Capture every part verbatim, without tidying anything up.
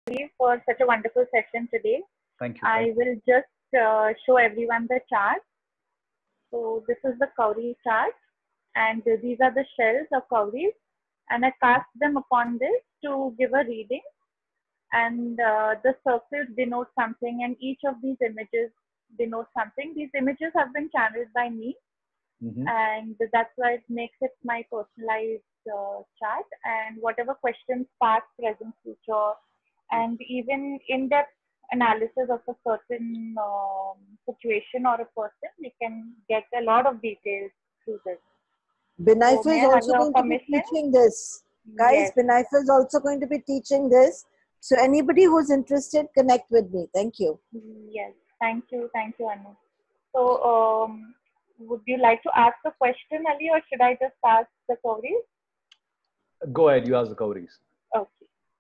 for such a wonderful session today. Thank you. I Thank will just uh, show everyone the chart. So this is the cowrie chart, and these are the shells of cowries, and I cast them upon this to give a reading, and uh, the circles denote something, and each of these images denote something. These images have been channeled by me, Mm-hmm. and that's why it makes it my personalized uh, chart. And whatever questions, past, present, future, and even in-depth analysis of a certain um, situation or a person, we can get a lot of details through this. Binaifa So may is I have also your going to be permission? teaching this. Guys, Yes. Binaifa is also going to be teaching this. So anybody who's interested, connect with me. Thank you. Yes. Thank you. Thank you, Anu. So, um, would you like to ask a question, Ali, or should I just ask the queries? Go ahead. You ask the cowries. Okay.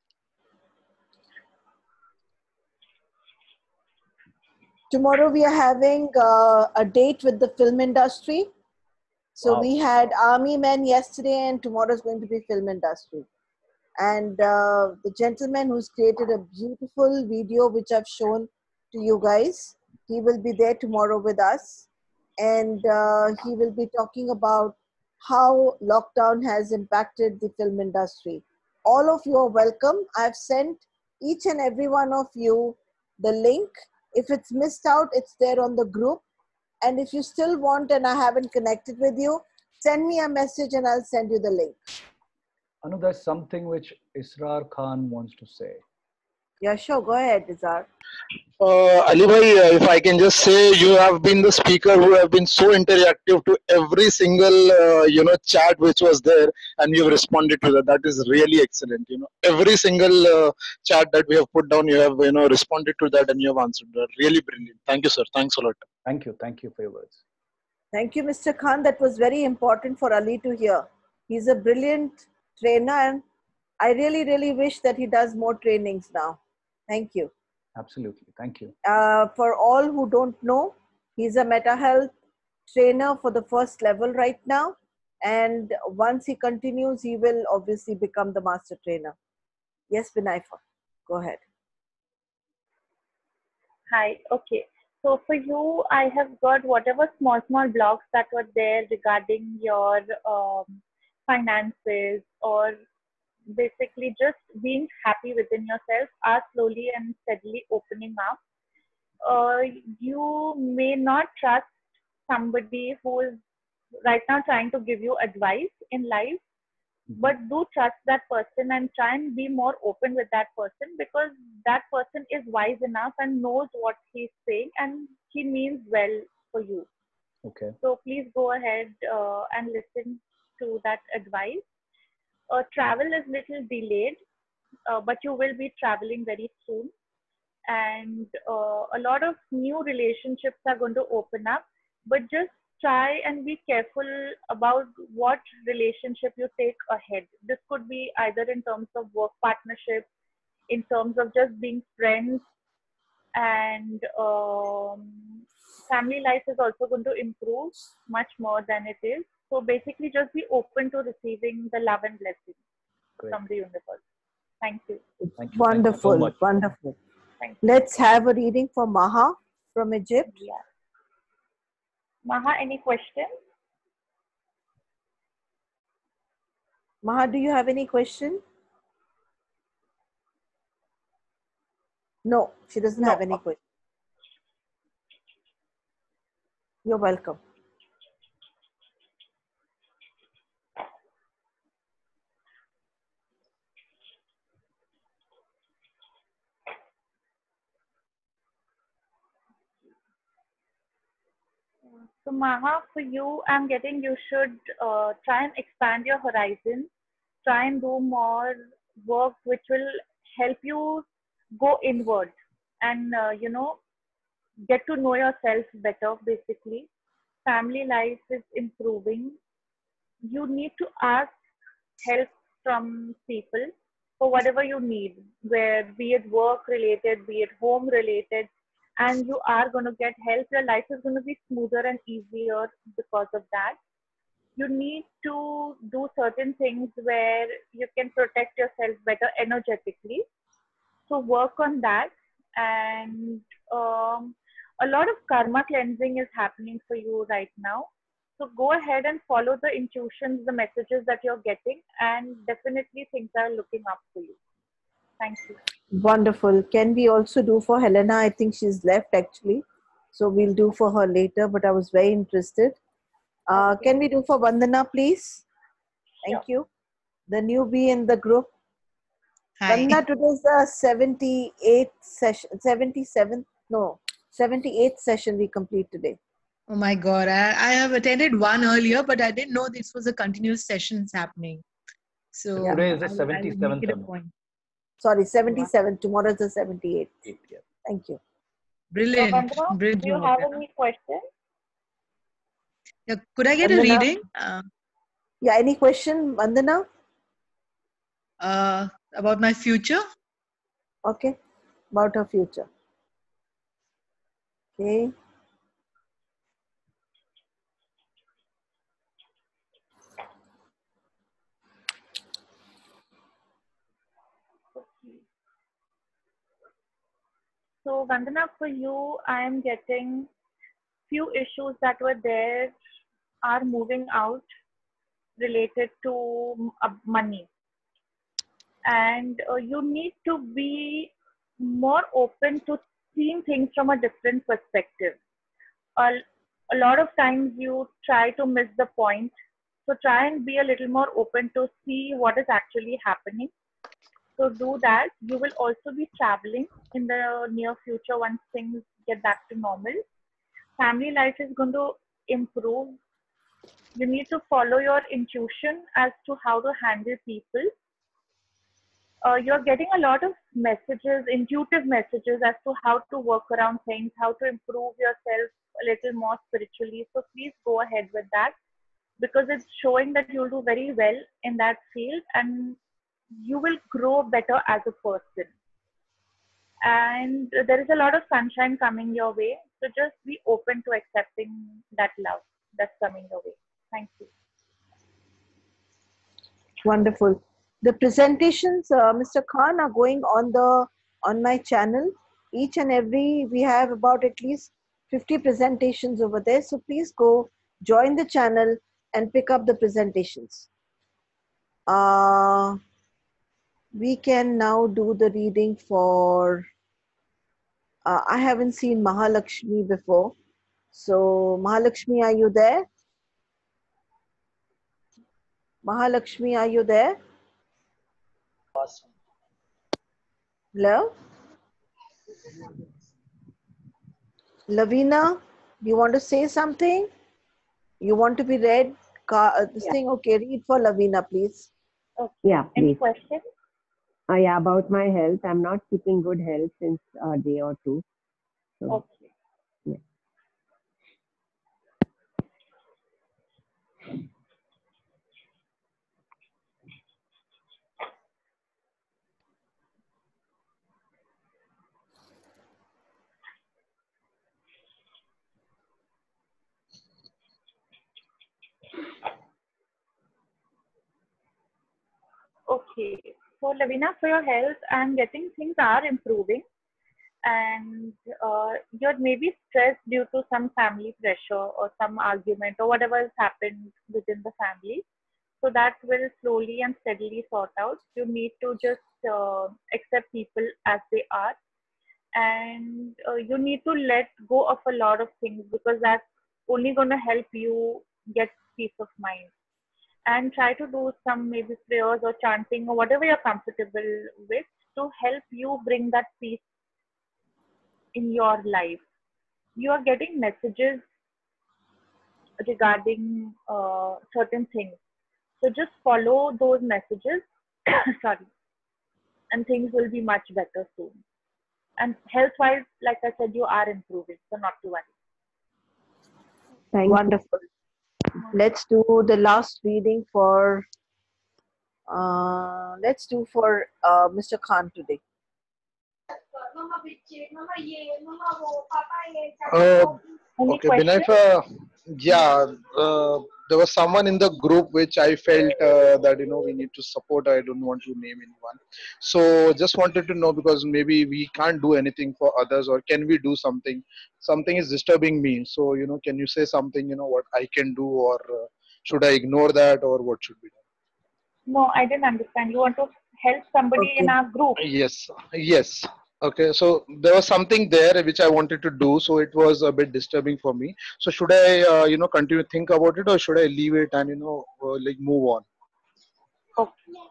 Tomorrow we are having uh, a date with the film industry. So Wow. we had army men yesterday, and tomorrow is going to be film industry. And uh, the gentleman who's created a beautiful video, which I've shown to you guys, he will be there tomorrow with us. And uh, he will be talking about how lockdown has impacted the film industry. All of you are welcome. I've sent each and every one of you the link. If it's missed out, it's there on the group. And if you still want and I haven't connected with you, send me a message and I'll send you the link. Anu, there's something which Israr Khan wants to say. Yeah, sure. Go ahead, Izar. Uh, Ali bhai, uh, if I can just say, you have been the speaker who have been so interactive to every single uh, you know chat which was there, and you've responded to that. That is really excellent. You know, every single uh, chat that we have put down, you have you know responded to that and you have answered that. Really brilliant. Thank you, sir. Thanks a lot. Thank you. Thank you for your words. Thank you, Mister Khan. That was very important for Ali to hear. He's a brilliant trainer, and I really, really wish that he does more trainings now. Thank you. Absolutely. Thank you. Uh, for all who don't know, he's a Meta Health trainer for the first level right now. And once he continues, he will obviously become the master trainer. Yes, Binaifa, go ahead. Hi. Okay. So for you, I have got whatever small, small blocks that were there regarding your um, finances, or basically just being happy within yourself, are slowly and steadily opening up. Uh, you may not trust somebody who is right now trying to give you advice in life, but do trust that person and try and be more open with that person, because that person is wise enough and knows what he's saying, and he means well for you. Okay. So please go ahead uh, and listen to that advice. Uh, travel is little delayed, uh, but you will be traveling very soon. And uh, a lot of new relationships are going to open up, but just try and be careful about what relationship you take ahead. This could be either in terms of work partnership, in terms of just being friends, and um, family life is also going to improve much more than it is. So basically just be open to receiving the love and blessings Great. from the universe. Thank you. Thank you. Wonderful, Thank you so much. wonderful. Thank you. Let's have a reading for Maha from Egypt. Yeah. Maha, any questions? Maha, do you have any question? No, she doesn't No. have any question. You're welcome. So Maha, for you, I'm getting you should uh, try and expand your horizon. Try and do more work which will help you go inward and, uh, you know, get to know yourself better, basically. Family life is improving. You need to ask help from people for whatever you need, where be it work related, be it home related, and you are going to get help. Your life is going to be smoother and easier because of that. You need to do certain things where you can protect yourself better energetically. So work on that. And um, a lot of karma cleansing is happening for you right now. So go ahead and follow the intuitions, the messages that you're getting, and definitely things are looking up for you. Thank you. Wonderful. Can we also do for Helena? I think she's left actually. So we'll do for her later, but I was very interested. Uh, Okay. Can we do for Vandana, please? Thank Sure. you. The newbie in the group. Hi. Vandana, today's the seventy-eighth session, seventy-seventh, no, seventy-eighth session we complete today. Oh my God. I, I have attended one earlier, but I didn't know this was a continuous sessions happening. So Yeah. Today is the I'll, I'll seventy-seventh. make it a Anu. point. Sorry, seventy-seven. Tomorrow is the seventy-eighth. Eight, yeah. Thank you. So Brilliant. Vandana, Brilliant do you job. have Yeah. any questions? Yeah, could I get a Vandana? reading? Uh, Yeah, any question, Vandana? uh, about my future? Okay, about her future. Okay. Okay. So Vandana, for you, I am getting few issues that were there are moving out related to uh, money. And uh, you need to be more open to seeing things from a different perspective. A, a lot of times you try to miss the point. So try and be a little more open to see what is actually happening. So do that. You will also be traveling in the near future once things get back to normal. Family life is going to improve. You need to follow your intuition as to how to handle people. Uh, you're getting a lot of messages, intuitive messages as to how to work around things, how to improve yourself a little more spiritually. So please go ahead with that, because it's showing that you'll do very well in that field and you will grow better as a person. And there is a lot of sunshine coming your way. So just be open to accepting that love that's coming your way. Thank you. Wonderful. The presentations, uh, Mister Khan, are going on the on my channel. Each and every, we have about at least fifty presentations over there. So please go join the channel and pick up the presentations. Uh, we can now do the reading for, uh, I haven't seen Mahalakshmi before. So Mahalakshmi, are you there? Mahalakshmi, are you there? Hello? Lavina, do you want to say something? You want to be read? Ka- uh, this Yeah. thing, okay, read for Lavina, please. Okay. Yeah, Any please. questions? Uh, yeah, about my health. I'm not keeping good health since a day or two. So, Okay. yeah. Okay. So Lavina, for your health, I'm getting things are improving, and uh, you're maybe stressed due to some family pressure or some argument or whatever has happened within the family. So that will slowly and steadily sort out. You need to just uh, accept people as they are, and uh, you need to let go of a lot of things, because that's only going to help you get peace of mind. And try to do some maybe prayers or chanting or whatever you're comfortable with to help you bring that peace in your life. You are getting messages regarding uh, certain things. So just follow those messages, sorry, and things will be much better soon. And health-wise, like I said, you are improving, so not to worry. Thank Wonderful. Let's do the last reading for, uh, let's do for uh, Mister Khan today. Uh, Any okay, question? Binay, yeah, uh, there was someone in the group which I felt uh, that you know we need to support. I don't want to name anyone, so just wanted to know because maybe we can't do anything for others, or can we do something? Something is disturbing me, so you know, can you say something? You know what I can do, or uh, should I ignore that, or what should be done? No, I didn't understand. You want to help somebody in Okay. our group? Yes, yes. Okay, so there was something there which I wanted to do, so it was a bit disturbing for me. So should I, uh, you know, continue to think about it, or should I leave it and you know, uh, like move on? Okay.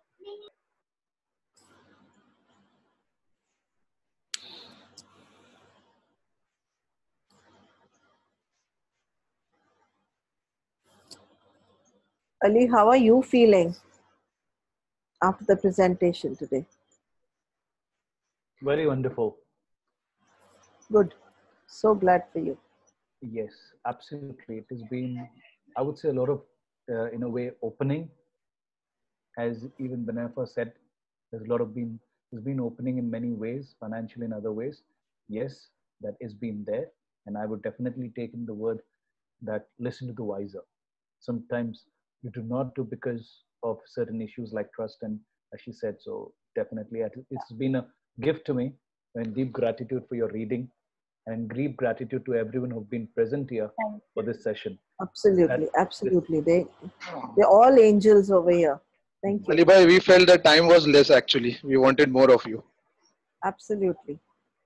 Ali, how are you feeling after the presentation today? Very wonderful. Good. So glad for you. Yes, absolutely. It has been, I would say, a lot of, uh, in a way, opening. As even Benefa said, there's a lot of been, there's been opening in many ways, financially and other ways. Yes, that is been there. And I would definitely take in the word that listen to the wiser. Sometimes you do not do because of certain issues like trust, and as she said, so definitely it's been a gift to me, and deep gratitude for your reading, and deep gratitude to everyone who've been present here Thank for you. this session. Absolutely, That, absolutely. They, they're all angels over here. Thank you. Ali bhai, we felt the time was less actually. We wanted more of you. Absolutely.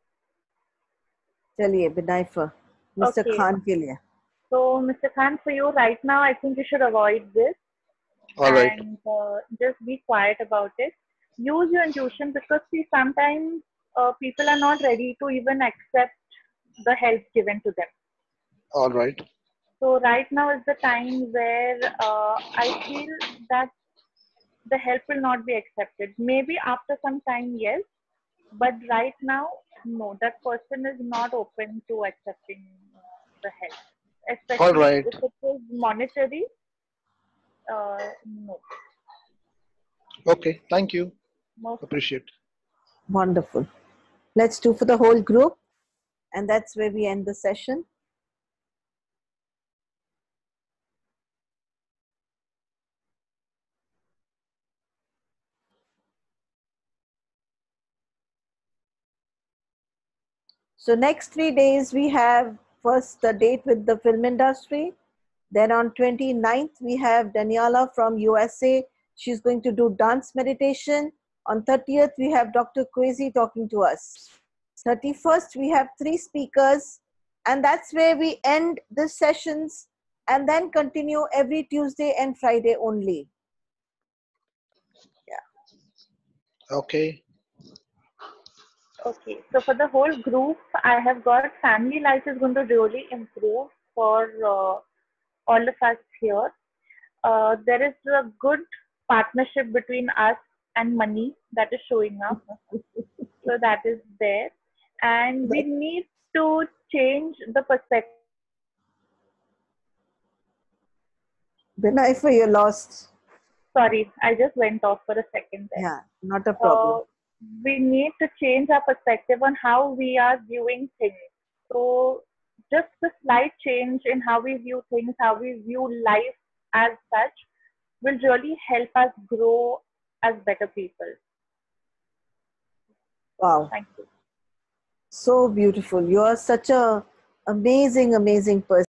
चलिए बिनाइफा mister Okay. Khan के लिए. So, Mister Khan, for you right now, I think you should avoid this All right. and uh, just be quiet about it. Use your intuition because see, sometimes uh, people are not ready to even accept the help given to them. All right. So right now is the time where uh, I feel that the help will not be accepted. Maybe after some time, yes, but right now, no. That person is not open to accepting the help, All especially right. if it is monetary. Uh, no. Okay. Thank you. Most Appreciate. Wonderful. Let's do for the whole group, and that's where we end the session. So next three days we have first the date with the film industry. Then on twenty-ninth we have Daniela from U S A. She's going to do dance meditation. On thirtieth we have Doctor Kwesi talking to us. thirty-first we have three speakers, and that's where we end the sessions and then continue every Tuesday and Friday only. Yeah. Okay. Okay, so for the whole group, I have got family life is going to really improve for uh, all of us here. Uh, there is a good partnership between us and money that is showing up. So that is there. And we need to change the perspective. Binaifa, you're lost. Sorry, I just went off for a second there. Yeah, not a problem. Uh, we need to change our perspective on how we are viewing things. So just a slight change in how we view things, how we view life as such, will really help us grow as better people. Wow. Thank you. So beautiful. You are such a amazing, amazing person.